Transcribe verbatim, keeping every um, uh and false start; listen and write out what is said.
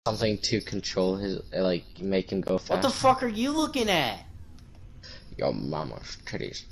Something to control his, like, make him go fast. What the fuck are you looking at? Your mama's titties.